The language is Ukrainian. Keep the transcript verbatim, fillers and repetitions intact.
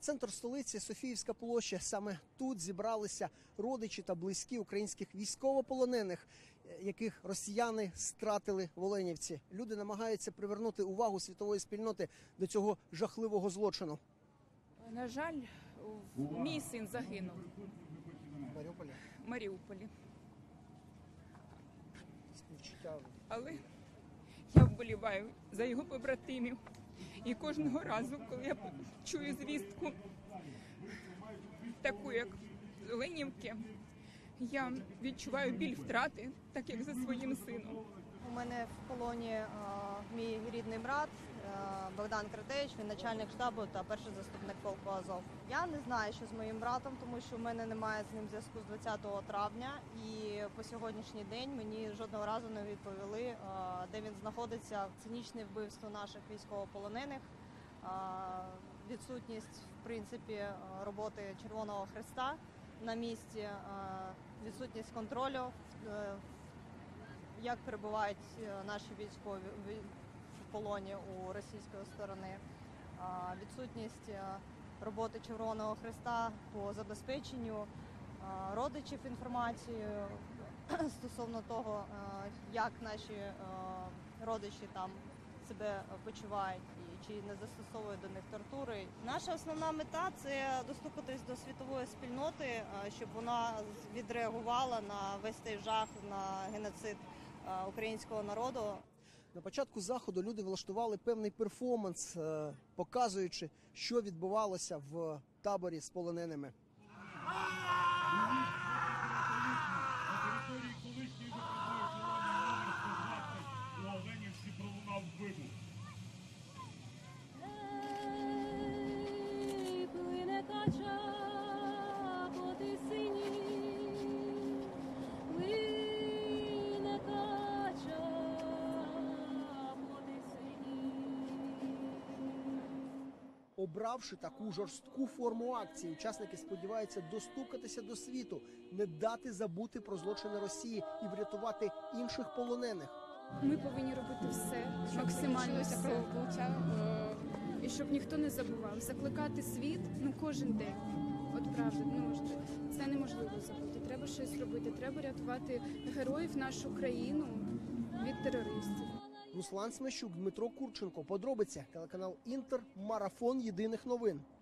Центр столиці – Софіївська площа. Саме тут зібралися родичі та близькі українських військовополонених, яких росіяни стратили в Оленівці. Люди намагаються привернути увагу світової спільноти до цього жахливого злочину. На жаль, мій син загинув В Маріуполі? в Маріуполі. Співчуття. Але я вболіваю за його побратимів. І кожного разу, коли я чую звістку, таку як з Оленівки, я відчуваю біль втрати, так як за своїм сином. У мене в полоні е, мій рідний брат е, Богдан Кратевич, він начальник штабу та перший заступник полку Азов. Я не знаю, що з моїм братом, тому що в мене немає з ним зв'язку з двадцятого травня. І по сьогоднішній день мені жодного разу не відповіли, е, де він знаходиться. Цинічне вбивство наших військовополонених, е, відсутність, в принципі, роботи Червоного Хреста на місці, е, відсутність контролю, е, як перебувають наші військові в полоні у російської сторони, відсутність роботи Червоного Хреста по забезпеченню родичів інформацією стосовно того, як наші родичі там себе почувають і чи не застосовують до них тортури. Наша основна мета – це достукатись до світової спільноти, щоб вона відреагувала на весь цей жах, на геноцид українського народу. На початку заходу люди влаштували певний перформанс, показуючи, що відбувалося в таборі з полоненими. Обравши таку жорстку форму акції, учасники сподіваються достукатися до світу, не дати забути про злочини Росії і врятувати інших полонених. Ми повинні робити все, максимально все, і щоб ніхто не забував. Закликати світ, ну, кожен день. От правда, ну, це неможливо забути. Треба щось робити, треба рятувати героїв, нашу країну від терористів. Руслан Смещук, Дмитро Курченко. Подробиці. Телеканал Інтер. Марафон єдиних новин.